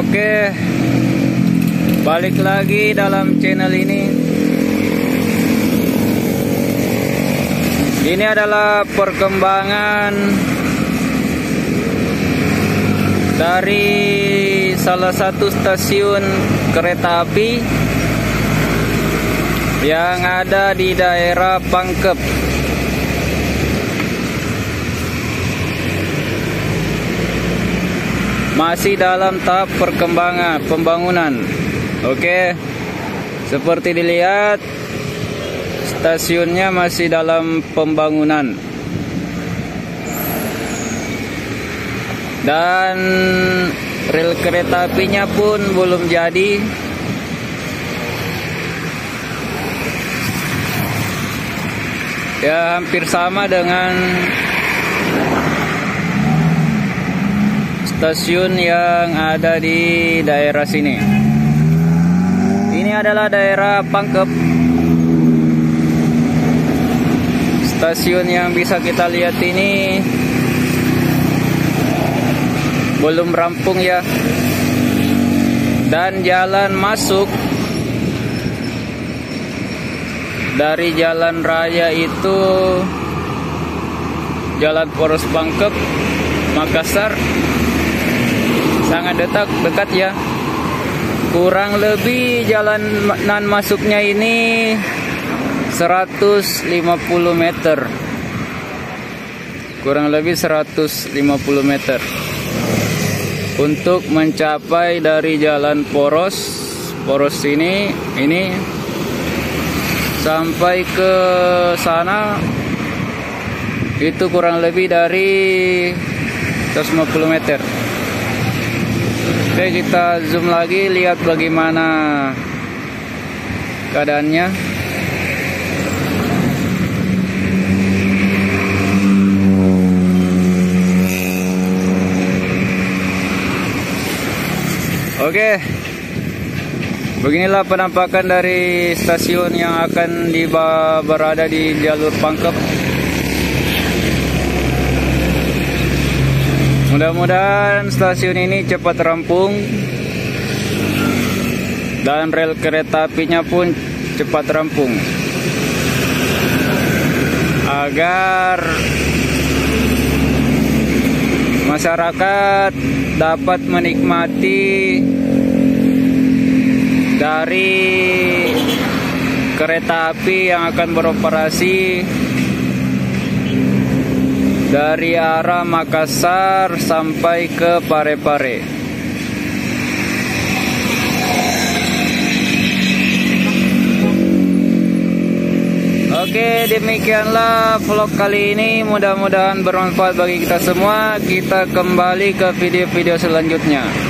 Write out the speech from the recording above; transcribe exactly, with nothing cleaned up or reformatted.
Oke, balik lagi dalam channel ini. Ini adalah perkembangan dari salah satu stasiun kereta api yang ada di daerah Pangkep. Masih dalam tahap perkembangan pembangunan. Oke, seperti dilihat, stasiunnya masih dalam pembangunan dan rel kereta apinya pun belum jadi. Ya, hampir sama dengan stasiun yang ada di daerah sini. Ini adalah daerah Pangkep. Stasiun yang bisa kita lihat ini belum rampung ya. Dan jalan masuk dari jalan raya itu Jalan Poros Pangkep, Makassar, sangat dekat dekat ya. Kurang lebih jalanan masuknya ini seratus lima puluh meter. Kurang lebih seratus lima puluh meter. Untuk mencapai dari Jalan Poros, Poros ini ini sampai ke sana itu kurang lebih dari seratus lima puluh meter. Oke, kita zoom lagi, lihat bagaimana keadaannya. Oke, beginilah penampakan dari stasiun yang akan diba berada di jalur Pangkep. Mudah-mudahan stasiun ini cepat rampung dan rel kereta apinya pun cepat rampung agar masyarakat dapat menikmati dari kereta api yang akan beroperasi dari arah Makassar sampai ke Parepare. Oke, demikianlah vlog kali ini. Mudah-mudahan bermanfaat bagi kita semua. Kita kembali ke video-video selanjutnya.